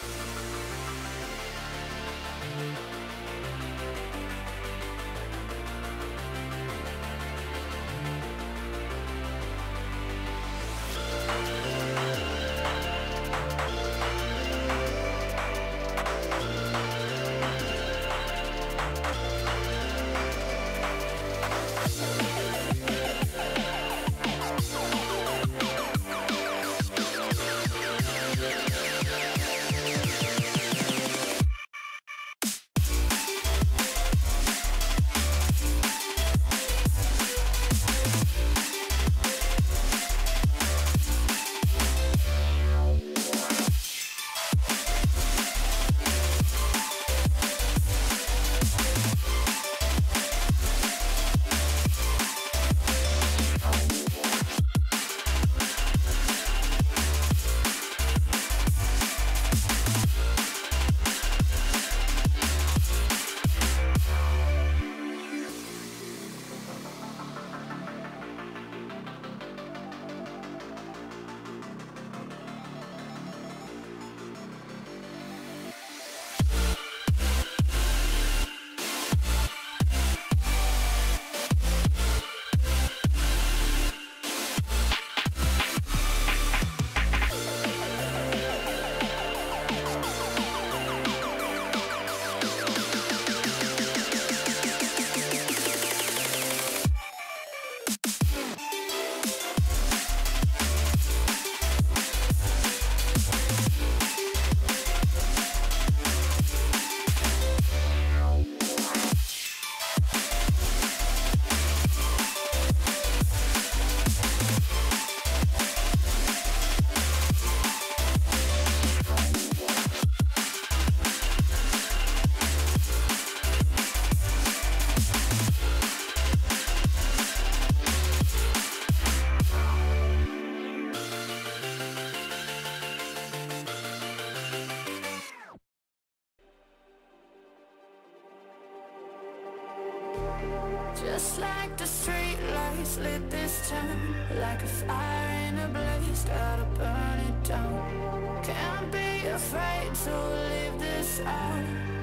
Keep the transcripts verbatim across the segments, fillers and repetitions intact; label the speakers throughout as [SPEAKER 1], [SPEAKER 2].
[SPEAKER 1] Just like the street lights lit this town, like a fire in a blaze, gotta burn it down. Can't be afraid to leave this out.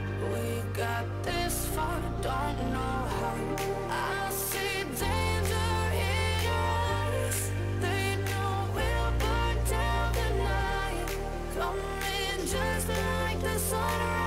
[SPEAKER 1] We got this far, don't know how. I see danger in your eyes. They know we'll burn down the night. Coming just like the sunrise.